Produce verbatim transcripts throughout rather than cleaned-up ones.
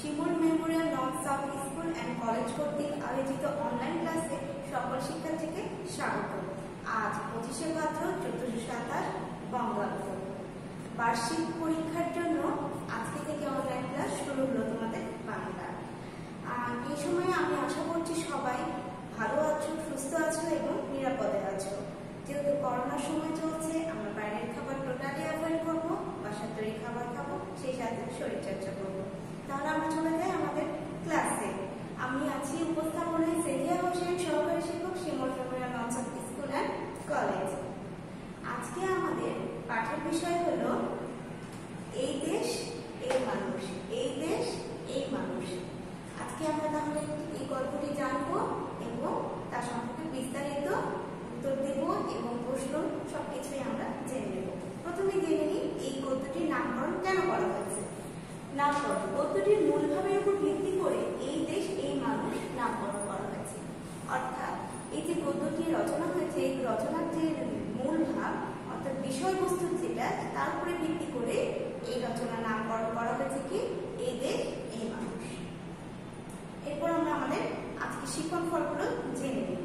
Shimul memorial north south school and college কর্তৃক আয়োজিত online ক্লাসে সকল শিক্ষার্থীকে স্বাগত। আজ পঁচিশে ভাদ্র চোদ্দশো সাতাশ বঙ্গাব্দ বার্ষিক পরীক্ষার জন্য আজকে থেকে অনলাইন ক্লাস শুরু হলো তোমাদের বাংলা। এই সময়ে আমি আশা করছি সবাই ভালো আছো, সুস্থ আছো এবং নিরাপদে আছো। যেহেতু করোনার সময় চলছে, আমরা বাইরের খাবার টোটালি অ্যাভয়েড করবো, বাসার তৈরি খাবার খাবো, সেই সাথে শরীরচর্চা করবো। তাহলে আমরা চলে যাই আমাদের ক্লাসে। আমি আছি উপস্থাপনায় সেলিয়া হোসেন, সহকারী শিক্ষক, Shimul memorial north south school and college. আজকে আমাদের পাঠের বিষয় হলো এই দেশ এই মানুষ, এই দেশ এই মানুষ। আজকে আমরা তাহলে এই গল্পটি জানবো এবং তার সম্পর্কে বিস্তারিত উত্তর দেব এবং প্রশ্ন সবকিছুই আমরা জেনে নেব। প্রথমে জেনে নিই এই গদ্যটির নামকরণ কেন করা হয়েছে। নামকরণ গদ্যটির মূল ভাবের উপর ভিত্তি করে এই দেশ এই মানুষ নামকরণ করা হয়েছে। অর্থাৎ এই যে গদ্যটি রচনা হয়েছে, এই রচনার যে মূল ভাব অর্থাৎ বিষয়বস্তু যেটা, তার উপরে ভিত্তি করে এই রচনার নামকরণ করা হয়েছে কি এই দেশ এই মানুষ। এরপর আমরা আমাদের আজকে শিক্ষণ ফলগুলো জেনে নিই।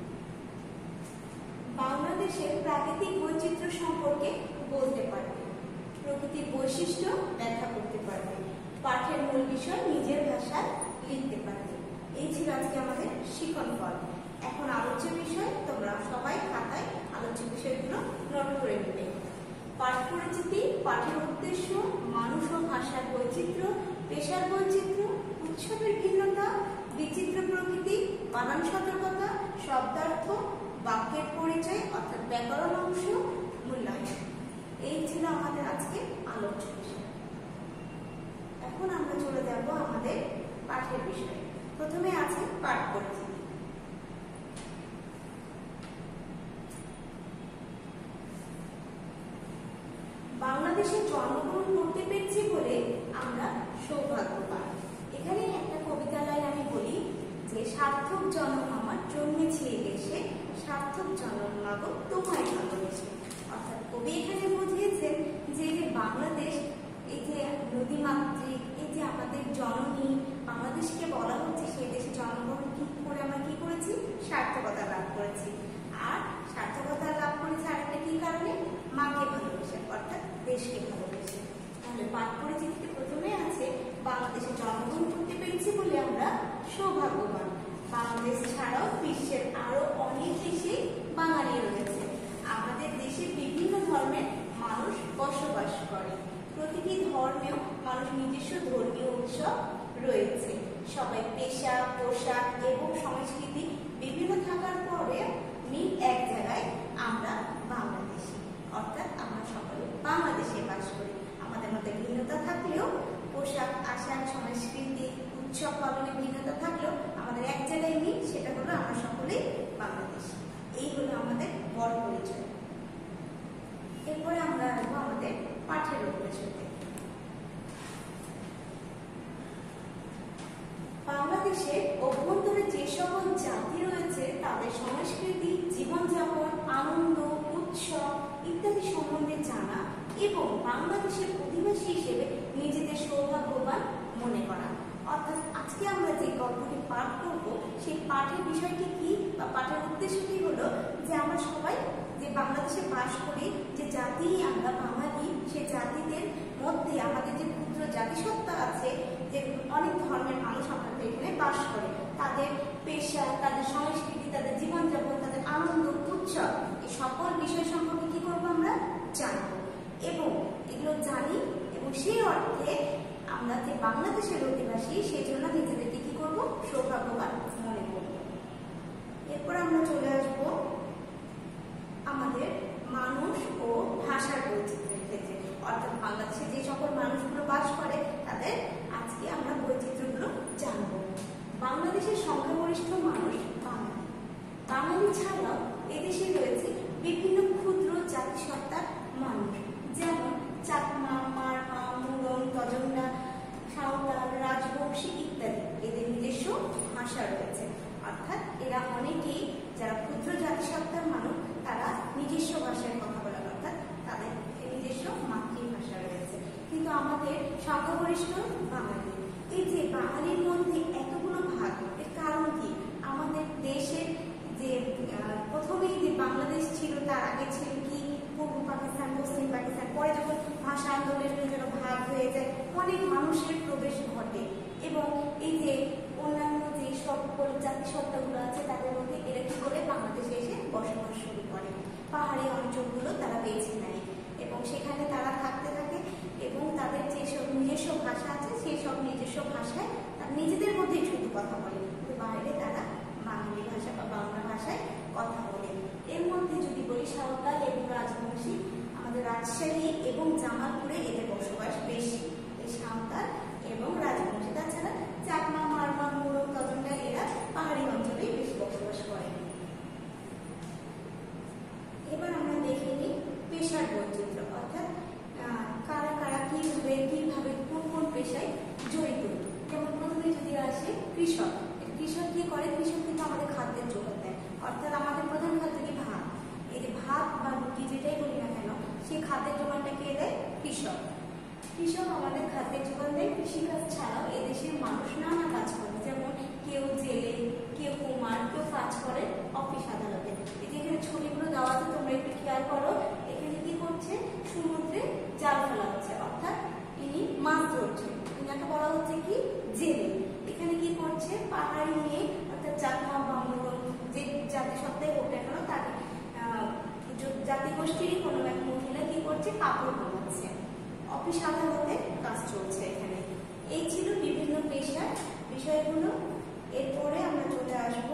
বাংলাদেশের প্রাকৃতিক বৈচিত্র্য সম্পর্কে বলতে পারবে, প্রকৃতির বৈশিষ্ট্য ব্যাখ্যা করতে পারবে, পাঠের মূল বিষয় নিজের ভাষায় লিখতে পারবে। এই ছিল আজকে আমাদের শিক্ষণ ফল। এখন আলোচ্য বিষয়, তোমরা সবাই খাতায় আলোচ্য বিষয়গুলো নোট করে নেবে। পাঠ পরিচিতি, পাঠের উদ্দেশ্য, মানুষ ও ভাষার বৈচিত্র্য, পেশার বৈচিত্র্য, উৎসবের ভিন্নতা, বিচিত্র প্রকৃতি, বানান সতর্কতা, শব্দার্থ, বাক্যের পরিচয় অর্থাৎ ব্যাকরণ অংশ, মূল্যায়ন। এই ছিল আমাদের আজকে আলোচ্য বিষয়। এখন আমরা চলে যাব আমাদের পাঠের বিষয়ে। প্রথমে আছে পাঠ পরিচিতি। বাংলাদেশে জন্মগ্রহণ করতে পেরেছি বলে আমরা সৌভাগ্যবান। এখানে একটা কবিতা লাইন আমি বলি যে সার্থক জন্ম আমার জন্মেছি এই দেশে, সার্থক জন্ম মাগো তোমায় ভালোবেসে। অর্থাৎ কবি এখানে বুঝিয়েছেন যে যে বাংলাদেশ এই যে নদীমাতৃক, এই যে আমাদের জননী বাংলাদেশকে বলা হচ্ছে, সেই দেশে জন্মগ্রহণ কি করে আমরা কি করেছি, সার্থকতা লাভ করেছি। আর সার্থকতা লাভ করেছি আরেকটা কি কারণে, মাকে ভালোবেসে অর্থাৎ দেশকে ভালোবেসে। তাহলে পাঠ পরিচিতিতে প্রথমে আছে বাংলাদেশে জন্মগ্রহণ করতে পেরেছি বলে আমরা সৌভাগ্যবান। বাংলাদেশ ছাড়াও বিশ্বের আরো অনেক দেশে বাঙালি রয়েছে। আমাদের দেশে বিভিন্ন ধর্মের মানুষ বসবাস করে। প্রতিটি ধর্মেও মানুষ নিজস্ব ধর্মীয় উৎসব রয়েছে। সবাই পেশা, পোশাক এবং সংস্কৃতি বিভিন্ন থাকার পরে মিল এক জায়গায় আমরা বাংলাদেশি, অর্থাৎ আমরা সকলে বাংলাদেশে বাস করি। আমাদের মধ্যে ভিন্নতা থাকলেও, পোশাক আশাক সংস্কৃতি উৎসব পালনে ভিন্নতা থাকলেও আমাদের এক জায়গায় মিল, সেটা হলো আমরা সকলেই বাংলাদেশি। এই হলো আমাদের বড় পরিচয়। এরপরে আমরা আসবো আমাদের পাঠের উদ্দেশ্যতে। বাংলাদেশের অভ্যন্তরে যে সকল জাতি রয়েছে তাদের সংস্কৃতি, জীবনযাপন, আনন্দ, উৎসব ইত্যাদি সম্বন্ধে জানা এবং বাংলাদেশের অধিবাসী হিসেবে নিজেদের সৌভাগ্যবান মনে করা। অর্থাৎ আজকে আমরা যে গল্পটি পাঠ করব, সেই পাঠের বিষয়টি কি বা পাঠের উদ্দেশ্যটি হলো যে আমরা সবাই যে বাংলাদেশে বাস করি, যে জাতি আমরা বাঙালি, সেই জাতিদের মধ্যে আমাদের যে ক্ষুদ্র জাতিসত্তা আছে, যে অনেক ধর্মের মানুষ আমাদের এখানে বাস করে, তাদের পেশা, তাদের সংস্কৃতি, তাদের জীবনযাপন, তাদের আনন্দ, উৎসব এই সকল বিষয় সম্পর্কে কি করবো আমরা জানব এবং এগুলো জানি এবং সেই অর্থে আমরা যে বাংলাদেশের অধিবাসী সেই জন্য নিজেদেরকে কি করবো সৌভাগ্যবান মনে করব। এরপর আমরা চলে আসব আমাদের মানুষ ও ভাষার বৈচিত্র্যের ক্ষেত্রে। অর্থাৎ বাংলাদেশে যে সকল মানুষগুলো বাস করে তাদের আজকে আমরা বৈচিত্র্যগুলো জানব। বাংলাদেশের সংখ্যাগরিষ্ঠ মানুষ বাঙালি। বাঙালি ছাড়াও এদেশে রয়েছে বিভিন্ন ক্ষুদ্র জাতিসত্তার মানুষ, যেমন চাকমা, মারমা, মুরং, তজন্ডা, সাঁওতাল, রাজবংশী ইত্যাদি। এদের নিজস্ব ভাষা রয়েছে। অর্থাৎ এরা অনেকেই যারা ক্ষুদ্র জাতিসত্তার মানুষ, তারা নিজস্ব ভাষায় কথা বলে, অর্থাৎ তাদের নিজস্ব মাতৃভাষা রয়েছে। কিন্তু আমাদের সংখ্যাগরিষ্ঠ বাঙালি। এই যে বাঙালির মধ্যে এতগুলো ভাগ, এর কারণ কি? আমাদের দেশের যে প্রথমেই যে বাংলাদেশ ছিল, তার আগে ছিল কি পূর্ব পাকিস্তান, পশ্চিম পাকিস্তান, পরে যখন ভাষা আন্দোলনের জন্য ভাগ হয়ে যায় অনেক মানুষের প্রবেশ ঘটে এবং এই যে অন্যান্য যে সকল জাতিসত্তাগুলো আছে তাদের মধ্যে এরা কি করে বাংলাদেশে এসে বসবাস শুরু করে। পাহাড়ি অঞ্চলগুলো তারা বেছে নেয় এবং সেখানে তারা থাকতে থাকে এবং তাদের যেসব নিজস্ব ভাষা আছে সেই সব নিজস্ব ভাষায় তার নিজেদের মধ্যেই শুধু কথা বলে, কিন্তু বাইরে তারা বাঙালি ভাষা বা বাংলা ভাষায় কথা বলে। এর মধ্যে যদি বলি সাঁওতাল এবং রাজবংশী, আমাদের রাজশাহী এবং জামালপুরে এদের বসবাস বেশি, এই সাঁওতাল এবং রাজবংশী। তাছাড়া চাকমা, মারমা, মুরং, তজনগা এরা পাহাড়ি অঞ্চলেই বেশি বসবাস করে। এবার আমরা দেখে নিই পেশার বৈচিত্র্য, অর্থাৎ কারা কারা কিভাবে কিভাবে কোন কোন পেশায় জড়িত। যেমন প্রথমে যদি আসে কৃষক, কৃষক কি করে? কৃষক কিন্তু আমাদের খাদ্যের জোগান দেয়, অর্থাৎ আমাদের প্রধান খাদ্য কি? ভাত। এই যে ভাত বা রুটি যেটাই বলি না কেন, সেই খাদ্যের জোগানটা কে দেয়? কৃষক। কৃষক আমাদের খাদ্যের জোগান দেয়। কৃষিকাজ ছাড়াও এদেশের মানুষ নানা কাজ করে, যেমন কেউ জেলে, কেউ কুমার, কেউ কাজ করে অফিস আদালতে। এই যে এখানে ছবিগুলো দেওয়া আছে, তোমরা একটু খেয়াল করো। এখানে কি করছে? সমুদ্রে জাল ফেলা হচ্ছে, অর্থাৎ ইনি মাছ ধরছে, ইনাকে বলা হচ্ছে কি? জেলে। এখানে কি করছে? পাহাড়ি নিয়ে, অর্থাৎ চাকমা বা মুরং যে জাতিসত্তাই হোক না কেন, তার জাতিগোষ্ঠীরই কোনো এক মহিলা কি করছে? কাপড় বানাচ্ছে। অফিস আদালতে কাজ চলছে এখানে। এই ছিল বিভিন্ন পেশার বিষয়গুলো। এরপরে আমরা চলে আসব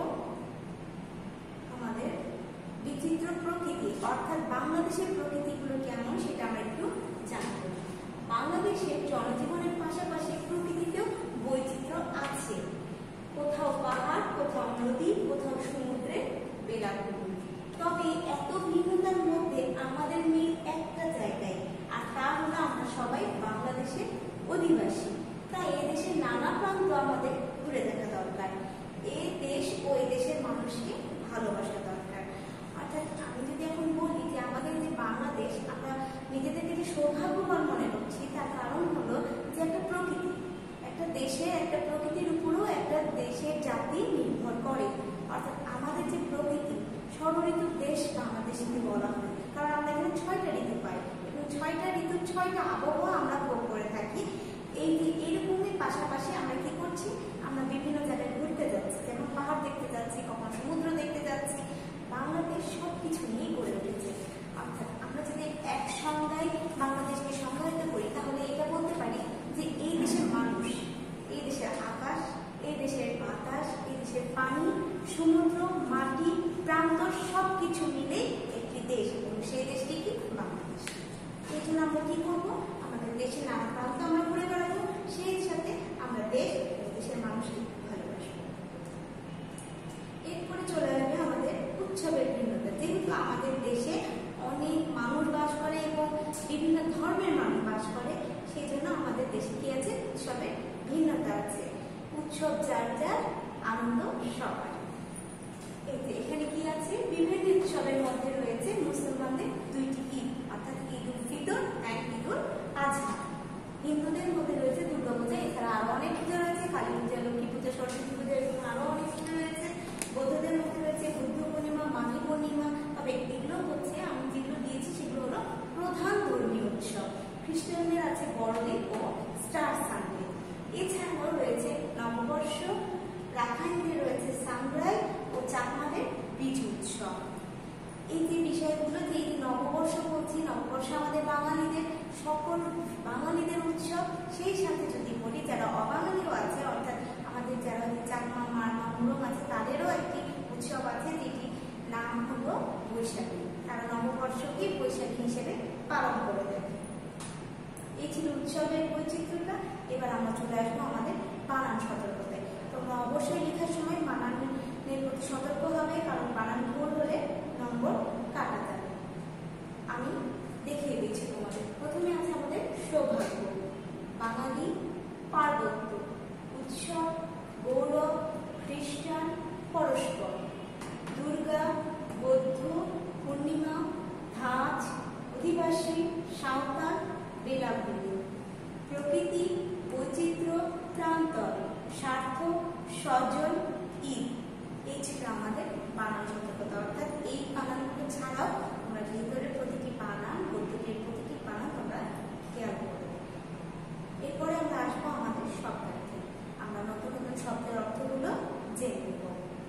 আমাদের বিচিত্র প্রকৃতি, অর্থাৎ বাংলাদেশের প্রকৃতিগুলো কেমন সেটা আমরা একটু জানব। বাংলাদেশের জনজীবনের পাশাপাশি প্রকৃতিতেও বৈচিত্র্য আছে। কোথাও পাহাড়, কোথাও নদী, কোথাও সমুদ্রে বেলাভূমি। তবে এত ভিন্নতার মধ্যে আমাদের মিল একটা জায়গায়, আর তা হলো আমরা সবাই বাংলাদেশের অধিবাসী। তাই এদেশের নানা প্রান্ত আমাদের ঘুরে দেখা দরকার। এই দেশ ও এই দেশের মানুষকে ভালোবাসা দরকার। অর্থাৎ আমি যদি এখন বলি যে আমাদের যে বাংলাদেশ, আমরা নিজেদেরকে যে সৌভাগ্যবান মনে করছি, তার কারণ হলো যে একটা প্রকৃতি, একটা দেশের একটা প্রকৃতির উপরও একটা দেশের জাতি নির্ভর করে। অর্থাৎ আমাদের যে প্রকৃতি, ষড়ঋতুর দেশ বাংলাদেশকে বলা হয়, কারণ আমরা এখানে ছয়টা ঋতু পাই এবং ছয়টা ঋতুর ছয়টা আবহাওয়া আমরা ভোগ করে থাকি। এই যে এরকমই পাশাপাশি আমরা কি করছি? আমরা বিভিন্ন জায়গায় ঘুরতে যাচ্ছি, যেমন পাহাড় দেখতে যাচ্ছি, কখনো সমুদ্র দেখতে যাচ্ছি। বাংলাদেশ সব কিছু নিয়েই গড়ে উঠেছে। অর্থাৎ আমরা যদি এক সংজ্ঞায় বাংলাদেশকে সংজ্ঞায়িত করি, তাহলে এটা বলতে পারি যে এই দেশের মানুষ, এই দেশের আকাশ, এই দেশের বাতাস, এই দেশের পানি, সমুদ্র, মাটি, প্রান্ত সব কিছু মিলে একটি দেশ, এবং সেই দেশটি কি? বাংলাদেশ। এই জন্য আমরা কি করবো? আমাদের দেশের নানা প্রান্ত আমরা ঘুরে বেড়াবো, সেই সাথে আমরা দেশ এবং দেশের মানুষকে ভালোবাসবো। এরপরে চলে আসবে আমাদের উৎসবের ভিন্নতা। যেহেতু আমাদের দেশে অনেক মানুষ বাস করে এবং বিভিন্ন ধর্মের মানুষ বাস করে, সেই জন্য আমাদের দেশে কি আছে? উৎসবের ভিন্নতা আছে। উৎসব যার যার, আনন্দ সবার। এই যে এখানে কি আছে? বিভিন্ন উৎসবের মধ্যে রয়েছে মুসলমানদের দুইটি ঈদ, অর্থাৎ ঈদ উল ফিতর এবং ঈদ উল আজহা। হিন্দুদের মধ্যে রয়েছে দুর্গা পূজা, এছাড়া আরো অনেক পূজা রয়েছে, কালী পূজা, লক্ষ্মী পূজা, সরস্বতী পূজা, এরকম আরো অনেক পূজা রয়েছে। বৌদ্ধদের মধ্যে রয়েছে বুদ্ধ পূর্ণিমা, মাঘী পূর্ণিমা। তবে এগুলো হচ্ছে, আমি যেগুলো দিয়েছি সেগুলো হলো প্রধান ধর্মীয় উৎসব। খ্রিস্টানদের আছে বড়দিন ও স্টার সানডে। এছাড়াও রয়েছে নববর্ষ, রাখাইনদের রয়েছে সাংগ্রাই ও চাকমাদের বিজু উৎসব। এই যে বিষয়গুলো, যে নববর্ষ বলছি, নববর্ষ আমাদের বাঙালিদের সকল বাঙালিদের উৎসব। সেই সাথে যদি বলি যারা অবাঙালিও আছে, অর্থাৎ আমাদের যারা চাকমা, মারমা, মুরং আছে, তাদেরও একটি উৎসব আছে যেটি নাম হলো বৈশাখী। তারা নববর্ষকে বৈশাখী হিসেবে পালন করে থাকে। এই ছিল উৎসবের বৈচিত্র্যটা। এবার আমরা চলে আসবো আমাদের বানান সতর্কতায়। তোমরা অবশ্যই লেখার সময় বানানের প্রতি সতর্ক হবে, কারণ বানান ভুল হলে নম্বর কাটা যাবে। আমি দেখিয়ে দিচ্ছি তোমাদের। প্রথমে আছে আমাদের সৌভাগ্য, বাঙালি, পার্বত্য, উৎসব, গৌরব, খ্রিস্টান, পরস্পর, দুর্গা, বৌদ্ধ, পূর্ণিমা, ধাঁচ, অধিবাসী, সাঁওতাল, বেলাভূমি, প্রকৃতি, বৈচিত্র্য, প্রান্ত, সজল, ঈদ, এই ছিল আমাদের বানান সতর্কতা। অর্থাৎ এই বানানগুলো ছাড়াও আমরা ভিতরে প্রতিটি বানান, গদ্যটির প্রতিটি বানান তোমরা খেয়াল করবে। এরপরে আমরা আসবো আমাদের শব্দার্থে। আমরা নতুন নতুন শব্দের অর্থগুলো জেনে নেব।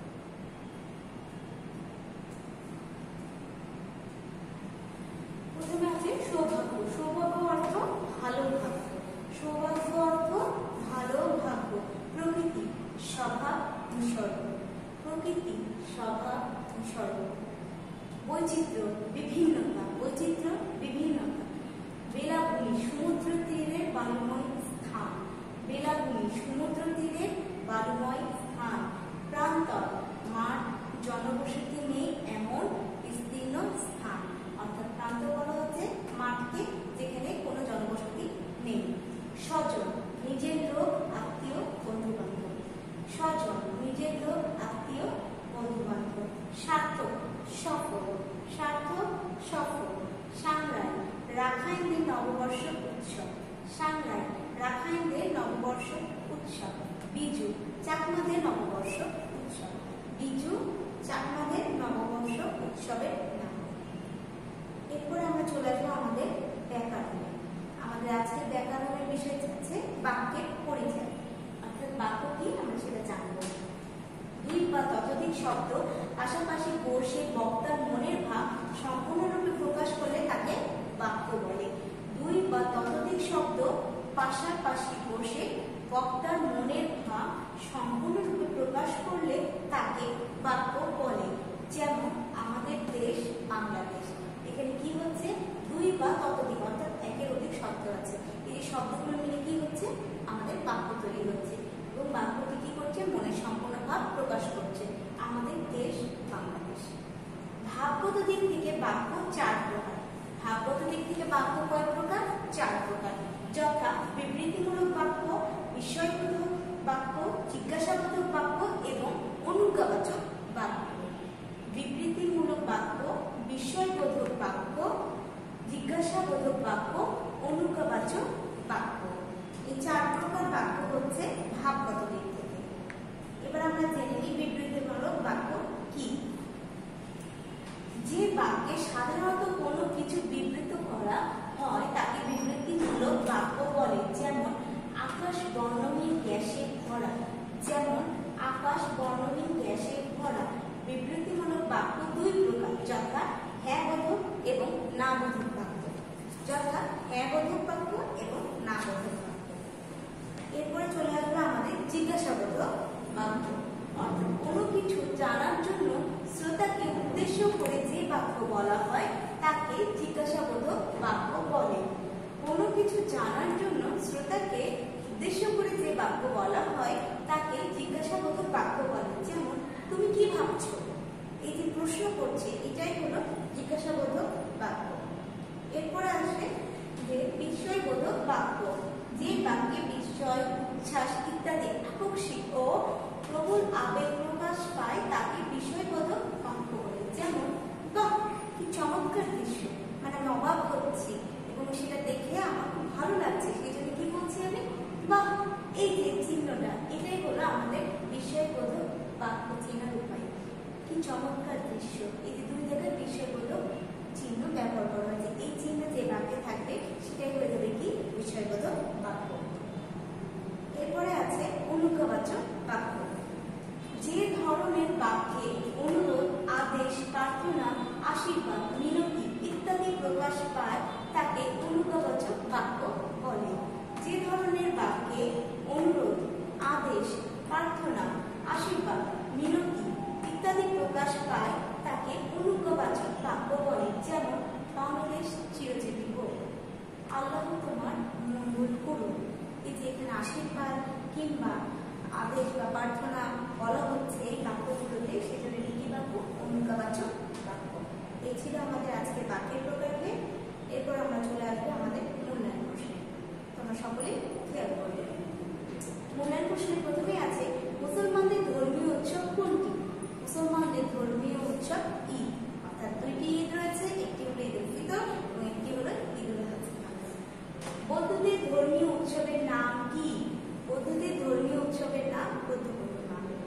প্রথমে আছে সৌভাগ্য। সৌভাগ্য অর্থ ভালো ভাগ্য। সৌভাগ্য অর্থ ভালো ভাগ্য। প্রকৃতি, স্বভাব, নিসর্গ। প্রকৃতি, স্বভাব, নিসর্গ। বৈচিত্র্য, বিভিন্নতা। বৈচিত্র্য, বিভিন্নতা। বেলাভূমি, সমুদ্র তীরের বালুময় স্থান। বেলাভূমি, সমুদ্র তীরের বালুময় স্থান। প্রান্তর, মাঠ, জনবসতি নেই এমন বিস্তীর্ণ স্থান। অর্থাৎ প্রান্ত বলা হচ্ছে মাঠকে যেখানে কোনো জনবসতি নেই। স্বজন, নিজের লোক, আত্মীয়, বন্ধু বান্ধব। স্বজন, নিজের লোক, আত্মীয়, বন্ধু বান্ধব। সার্থক, সফল। সার্থক, সফল। সাংরাই, রাখাইনদের নববর্ষ উৎসব। সাংরাই, রাখাইনদের নববর্ষ উৎসব। বিজু, চাকমাদের নববর্ষ উৎসব। বিজু, চাকমাদের নববর্ষ উৎসবের নাম। এরপরে আমরা চলে আসবো আমাদের ব্যাকরণে। আমাদের আজকের ব্যাকরণের বিষয় হচ্ছে বাক্যের পরিচয়। অর্থাৎ বাক্য কি আমরা সেটা জানবো। দুই বা ততোধিক শব্দ পাশাপাশি বসে বক্তার মনের ভাব সম্পূর্ণরূপে প্রকাশ করলে তাকে বাক্য বলে। দুই বা ততোধিক শব্দ পাশাপাশি বসে বক্তার মনের ভাব সম্পূর্ণরূপে প্রকাশ করলে তাকে বাক্য বলে। যেমন আমাদের দেশ বাংলাদেশ, এখানে কি হচ্ছে দুই বা ততোধিক অর্থাৎ একের অধিক শব্দ আছে। এই শব্দগুলো মিলে কি হচ্ছে আমাদের বাক্য তৈরি হচ্ছে এবং বাক্যটি কি করছে মনের সম্পূর্ণ ভাব প্রকাশ করছে। আমাদের দেশ বাংলাদেশ। ভাবগত দিক থেকে বাক্য চার প্রকার। ভাবগত দিক থেকে বাক্য কয় প্রকার? চার প্রকার। যথা বিবৃতিমূলক বাক্য, বিস্ময়বোধক বাক্য, জিজ্ঞাসাবোধক বাক্য এবং অনুজ্ঞাবাচক বাক্য। বিবৃতিমূলক বাক্য, বিস্ময়বোধক বাক্য, জিজ্ঞাসাবোধক বাক্য, অনুজ্ঞাবাচক বাক্য। এই চার প্রকার বাক্য হচ্ছে ভাবগত দিক থেকে। এবার আমরা জেনে নিই বিবৃতিমূলক বাক্য কি। যে বাক্যে সাধারণত কোনো কিছু বিবৃত করা হয় তাকে বিবৃতিমূলক বাক্য বলে। যেমন আকাশ বর্ণহীন গ্যাসে ভরা। যেমন আকাশ বর্ণহীন গ্যাসে ভরা। বিবৃতিমূলক বাক্য দুই প্রকার, যথা হ্যাঁ বোধক এবং না বোধক বাক্য। যথা হ্যাঁ বোধক বাক্য এবং না বোধক বাক্য। এরপরে চলে আসবে আমাদের জিজ্ঞাসাবোধক বাক্য। অর্থাৎ কোনো কিছু জানার জন্য শ্রোতাকে উদ্দেশ্য করে যে বাক্য বলা হয় তাকে জিজ্ঞাসাবোধক বাক্য বলে। কোনো কিছু জানার জন্য শ্রোতাকে উদ্দেশ্য করে যে বাক্য বলা হয় তাকে জিজ্ঞাসাবোধক বাক্য বলে। যেমন তুমি কি ভাবছো, এই যে প্রশ্ন করছে এটাই হলো জিজ্ঞাসাবোধক বাক্য। এরপরে আসে যে বিস্ময়বোধক বাক্য। যে বাক্যে বিস্ময়, উচ্ছ্বাস ইত্যাদি আকস্মিক ও প্রবল আবেগ প্রকাশ পায় তাকে বিস্ময়বোধক বাক্য বলে। যেমন বাহ কি চমৎকার দৃশ্য, মানে আমি অবাক হচ্ছি এবং সেটা দেখে আমার খুব ভালো লাগছে, সেই জন্য কি বলছি আমি বাহ। এই যে চিহ্নটা এটাই হলো আমাদের বিস্ময়বোধক বাক্য চিহ্নের উপায়। কি চমৎকার দৃশ্য, এই যে দুই জায়গায় বিস্ময়বোধক চিহ্ন ব্যবহার করা হয়েছে। এই চিহ্ন যে বাক্যে থাকবে সেটাই হয়ে যাবে কি বিস্ময়বোধক বাক্য। এরপরে আছে অনুজ্ঞাবাচক বাক্য। যে ধরনের বাক্যে অনুরোধ, আদেশ, প্রার্থনা, আশীর্বাদ, মিনতি ইত্যাদি প্রকাশ পায় তাকে অনুজ্ঞাবাচক বাক্য বলে। যে ধরনের বাক্যে অনুরোধ, আদেশ, প্রার্থনা, আশীর্বাদ, মিনতি ইত্যাদি প্রকাশ পায় তাকে অনুজ্ঞাবাচক বাক্য বলে। যেমন বাংলাদেশ চিরজীবী হোক, আল্লাহ তোমার মঙ্গল করুন। এই যে এখানে আশীর্বাদ কিংবা আদেশ বা প্রার্থনা বলা হচ্ছে এই বাক্যগুলোতে, সেজন্য কি বাক্য? অনুজ্ঞাবাচক বাক্য। এই ছিল আমাদের আজকে বাক্যের প্রকারভেদ। এরপর আমরা চলে আসবো আমাদের মূল্যায়ন প্রশ্নে। তোমরা সকলে খেয়াল করবে। মূল্যায়ন প্রশ্নের প্রথমে আছে মুসলমানদের ধর্মীয় উৎসব কোনটি? মুসলমানদের ধর্মীয় উৎসব ঈদ। অর্থাৎ দুইটি ঈদ রয়েছে, একটি হলো ঈদ উল ফিতর এবং একটি হলো ঈদ উল আযহা। বৌদ্ধদের ধর্মীয় উৎসবের নাম কি? বৌদ্ধদের ধর্মীয় উৎসবের নাম বৌদ্ধ পূর্ণিমা।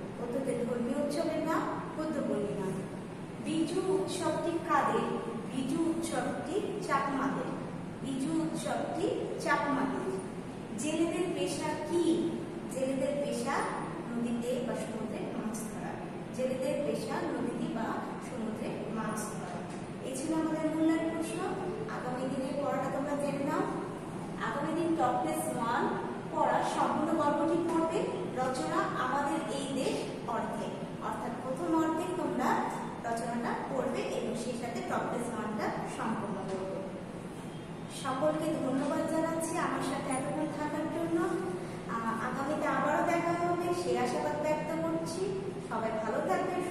চাকমা দ্বীপ। জেলেদের পেশা কি? জেলেদের পেশা নদীতে বা সমুদ্রে মাছ ধরা। জেলেদের পেশা নদীতে বা সমুদ্রে মাছ ধরা। এই ছিল আমাদের মূল্যায়ন প্রশ্ন। আগামী দিনে পড়াটা তোমরা জেনে নাও। আগামী দিন টপ প্লেস ওয়ান পড়া সম্পূর্ণ গল্পটি পড়বে। রচনা আমাদের এই দেশ অর্ধেক, অর্থাৎ প্রথম অর্ধেক তোমরা রচনাটা পড়বে এবং সেই সাথে টপ প্লেস ওয়ানটা সম্পূর্ণ করবে। সকলকে ধন্যবাদ জানাচ্ছি আমার সাথে এতক্ষণ থাকার জন্য। আগামীতে আবারও দেখা হবে সেই আশাবাদ ব্যক্ত করছি। সবাই ভালো থাকবেন।